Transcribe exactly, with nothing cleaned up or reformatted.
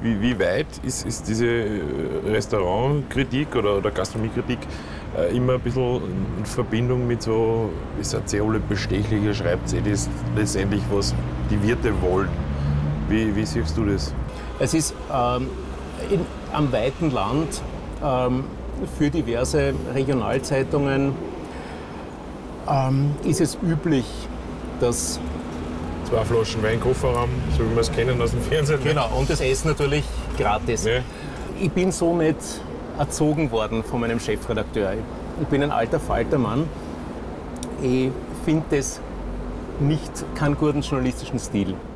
Wie, wie weit ist, ist diese Restaurantkritik oder, oder Gastronomiekritik äh, immer ein bisschen in Verbindung mit so, ihr seid sehr alle bestechlich, ihr schreibt eh das letztendlich, was die Wirte wollen. Wie, wie siehst du das? Es ist ähm, in, am weiten Land ähm, für diverse Regionalzeitungen ähm, ist es üblich, dass Zwei Flaschen Wein, Kofferraum, so wie wir es kennen aus dem Fernsehen. genau, und das Essen natürlich gratis. Ja. Ich bin so nicht erzogen worden von meinem Chefredakteur. Ich bin ein alter Faltermann. Ich finde das nicht keinen guten journalistischen Stil.